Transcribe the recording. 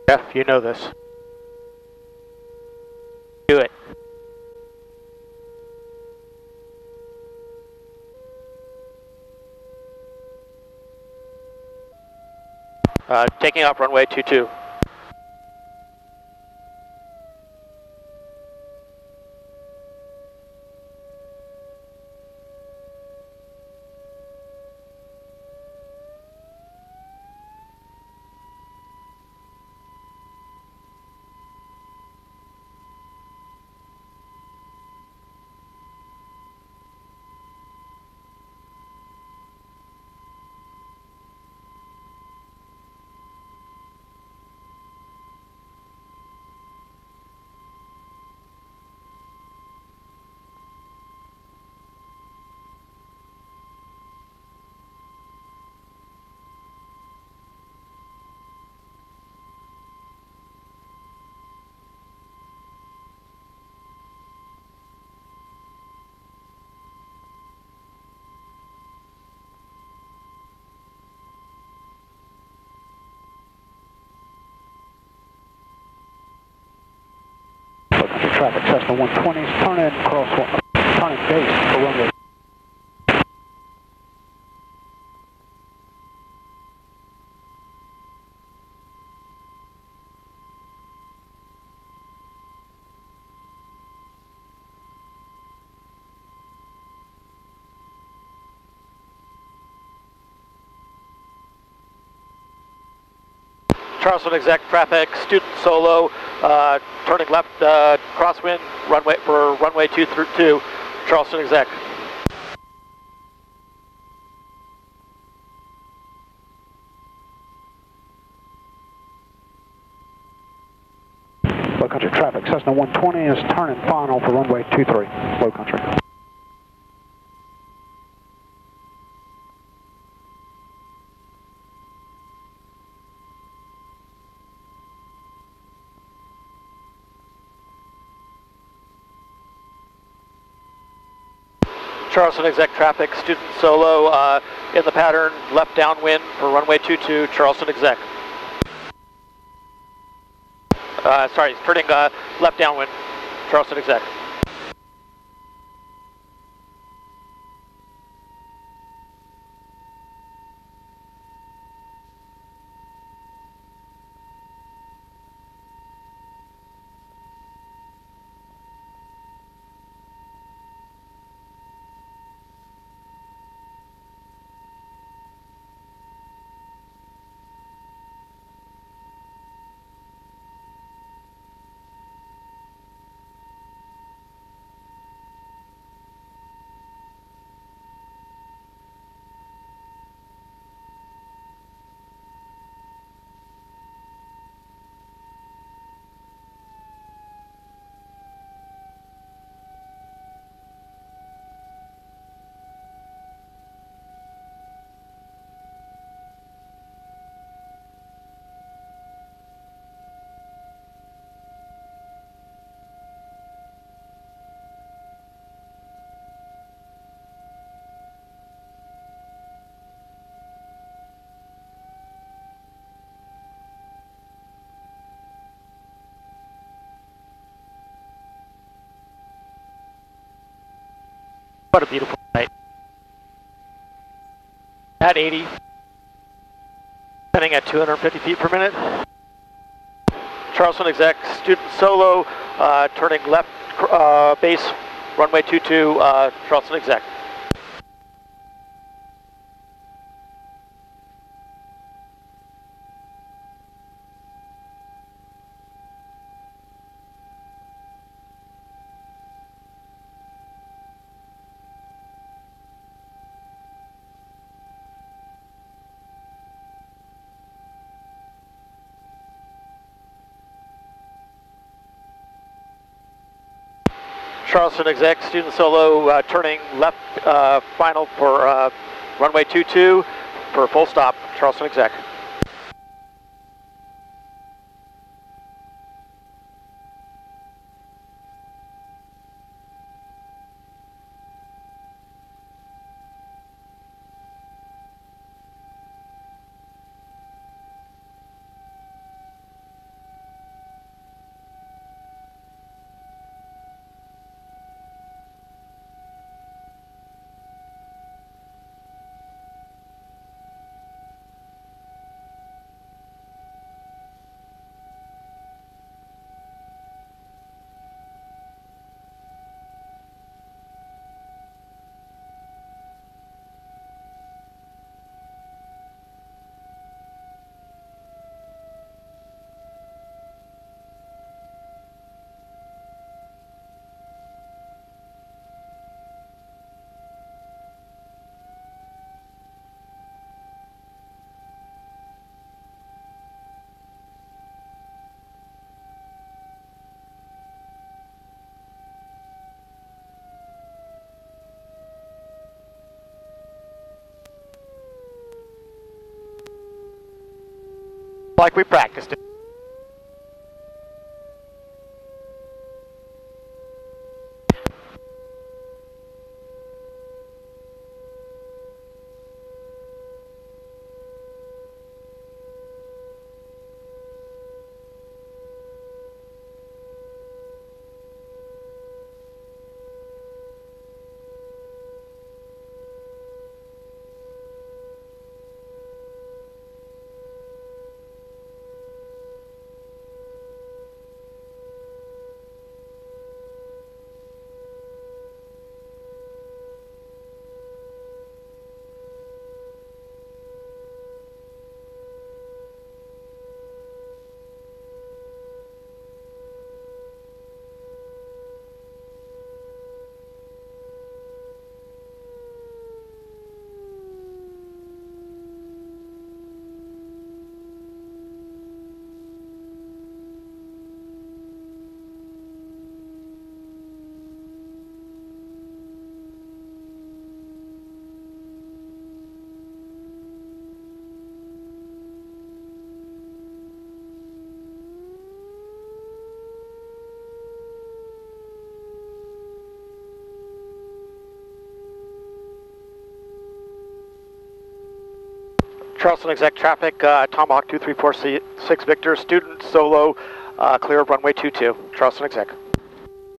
Jeff, you know this. Do it. Taking off runway 22. Traffic, Cessna 120s, turn in, turn in base for runway. Charleston exec traffic, student solo, turning left crosswind runway for runway 22, Charleston exec. Low country traffic, Cessna 120 is turning final for runway 23, low country. Charleston exec traffic, student solo in the pattern, left downwind for runway 22, Charleston exec. Sorry, turning left downwind, Charleston exec. What a beautiful night. At 80, heading at 250 feet per minute. Charleston exec, student solo, turning left base, runway 22, Charleston exec. Charleston exec, student solo, turning left final for runway 22 for full stop, Charleston exec. Like we practiced it. Charleston exec traffic, Tomahawk 2346 Victor, student solo, clear of runway 22, Charleston exec.